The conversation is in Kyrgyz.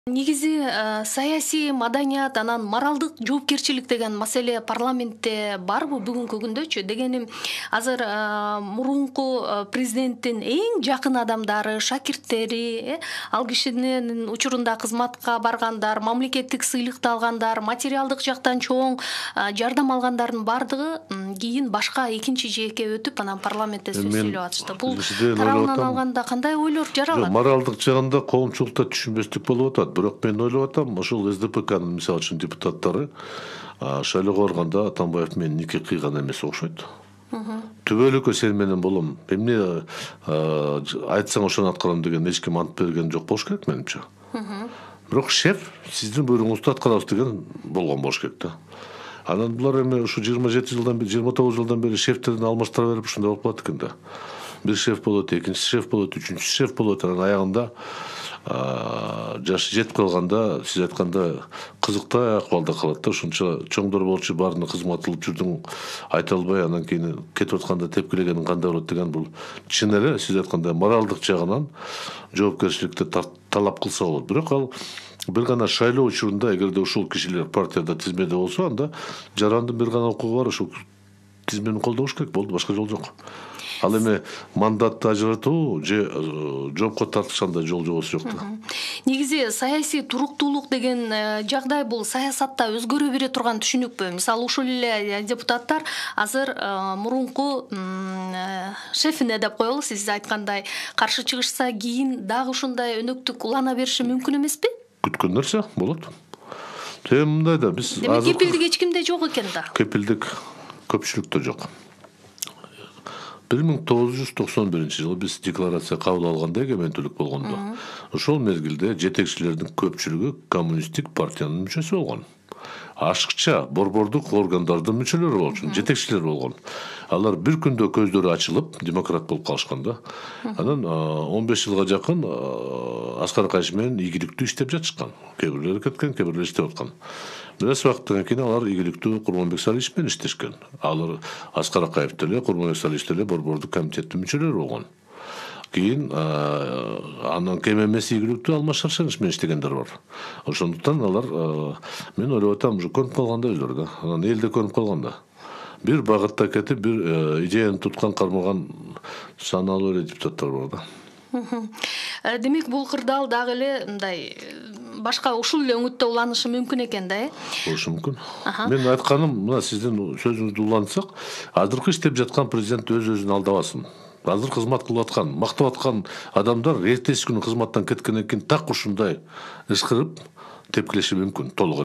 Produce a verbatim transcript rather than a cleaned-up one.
Негизи саясий маданият анан моралдык жоопкерчилик деген маселе парламентте барбы бүгүнкү күндөчү? Дегеним, азыр мурунку президенттин эң жакын адамдары, шакирттери, ал кишинин учурунда кызматка баргандар, мамлекеттик сыйлыкты алгандар, материалдык жактан чоң жардам алгандардын бардыгы кийин башка экинчи жээкке өтүп, анан парламентте сөз сүйлөп атышты. Бул тарабынан алганда кандай ойлор жаралат? Моралдык жагында коомчулукта түшүнбөстүк болуп атат. Бирок мен ойлоп атам, ошол эс дэ пэ канын мисалы үчүн депутаттары шайлоого барганда Атамбаев менен нике кыйган эмес окшойт. Түбөлүккө сен менен болом. Эмне айтсаң ошону аткарам деген эч ким ант берген жок болуш керек менимче. Бирок шеф сиздин буйругуңузду аткарабыз деген болгон болуш керек да. Анан булар эми ушу жыйырма жети жылдан бери, жыйырма тогуз жылдан бери шефтердин алмаштыра берип ушундай болуп калат экен да. Бир шеф болот, экинчи шеф болот, үчүнчү шеф болот, анан аягында жашы жетип калганда, сиз айтканда кызыктай акыбалда калат да. Ушунча чоңдор болчу, баарына кызмат кылып жүрдүң, айта албай анан кийин кетип атканда тепкилегениң кандай болот деген бул чын эле сиз айткандай моралдык жагынан жоопкерчиликти талап кылса болот. Бирок ал бир гана шайлоо учурунда эгерде ушул кишилер партияда тизмеде болсо, анда жарандын бир гана укугу бар, ушул тизмени колдош керек болду, башка жол жок. Ал эми мандатты ажыратуу же жоопко тартышкандай жол жобосу жок да. Негизи саясий туруктуулук деген жагдай бул саясатта өзгөрө бере турган түшүнүкпү? Мисалы, ушул эле депутаттар азыр мурунку шефине деп коелу, сиз айткандай, каршы чыгышса кийин дагы ушундай өнөктүк улана бериши мүмкүн эмеспи? Күткөн нерсе болот. Эми мындай да, биз азыр кепилдик эч кимде жок экен да. Кепилдик көпчүлүктө жок. бир миң тогуз жүз токсон биринчи жылы биз декларация кабыл алганда, эгемендүүлүк болгондо, ошол мезгилде жетекчилердин көпчүлүгү коммунисттик партиянын мүчөсү болгон. Ашыкча борбордук органдардын мүчөлөрү болчу, жетекчилер болгон. Алар бир күндө көздөрү ачылып, демократ болуп калышкан да. Анан он беш жылга жакын Аскар Акаевич менен ийгиликтүү иштеп жатышкан. Кээ бирлери кеткен, кээ бирлери иштеп аткан. Бир аз убакыттан кийин алар ийгиликтүү Курманбек Салиевич менен иштешкен. Алар Аскар Акаев деле, Курманбек Салиевич деле борбордук комитеттин мүчөлөрү болгон. Кийин анан кем эмес ийгиликтүү Алмаз Шаршенович менен иштегендер бар. Ошондуктан алар, мен ойлоп атам, уже көнүп калганда өздөрү да. Анан эл да көнүп калганда. Бир багытта кетип, бир идеяны туткан кармаган саналуу эле депутаттар бар да. Демек, бул кырдаал дагы эле мындай башка ушул эле өңүттө уланышы мүмкүн экен да, э? Болушу мүмкүн. Мен айтканым, мына сиздин сөзүңүздү улантсак, азыркы иштеп жаткан президент өз-өзүн алдабасын. Азыр кызмат кылып аткан, мактап аткан адамдар эртеси күнү кызматтан кеткенден кийин так ушундай ышкырып тепкилеши мүмкүн толук.